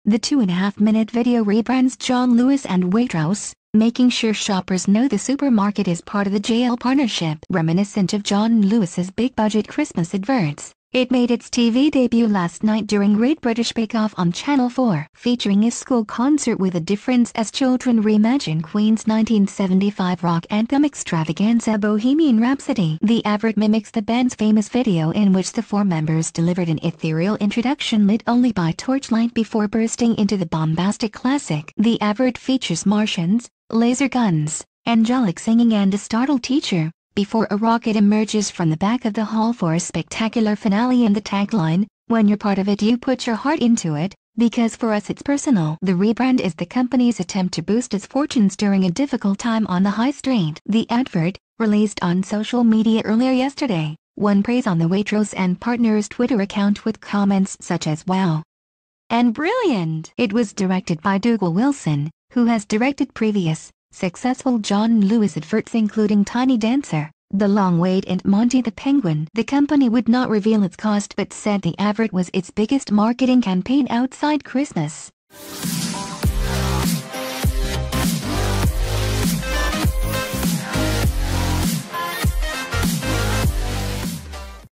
The 2.5-minute video rebrands John Lewis and Waitrose, making sure shoppers know the supermarket is part of the JL partnership. Reminiscent of John Lewis's big-budget Christmas adverts, it made its TV debut last night during Great British Bake Off on Channel 4, featuring a school concert with a difference as children reimagine Queen's 1975 rock anthem extravaganza Bohemian Rhapsody. The advert mimics the band's famous video in which the four members delivered an ethereal introduction lit only by torchlight before bursting into the bombastic classic. The advert features Martians, laser guns, angelic singing and a startled teacher, before a rocket emerges from the back of the hall for a spectacular finale and the tagline, "When you're part of it you put your heart into it, because for us it's personal." The rebrand is the company's attempt to boost its fortunes during a difficult time on the high street. The advert, released on social media earlier yesterday, won praise on the Waitrose and Partners Twitter account with comments such as "Wow" and "Brilliant." It was directed by Dougal Wilson, who has directed previous, successful John Lewis adverts including Tiny Dancer, The Long Wait and Monty the Penguin. The company would not reveal its cost but said the advert was its biggest marketing campaign outside Christmas.